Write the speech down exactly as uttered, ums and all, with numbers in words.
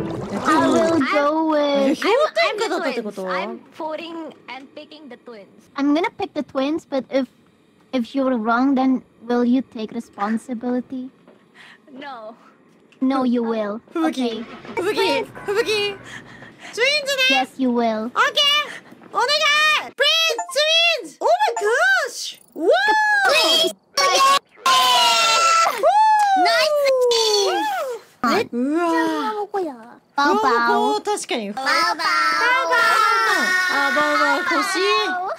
I will go with. 氷点下だったってこと？ I'm voting and picking the twins. I'm gonna pick the twins, but if if you're wrong, then will you take responsibility? No. No, you will. Fubuki. Fubuki. Fubuki. Twins ね。 Yes, you will. Okay. お願い。Prince twins. Oh my gosh. Woo. Nice. うわ。 バウバウ。 確かに。 バウバウ。 あ、バウバウ欲しい。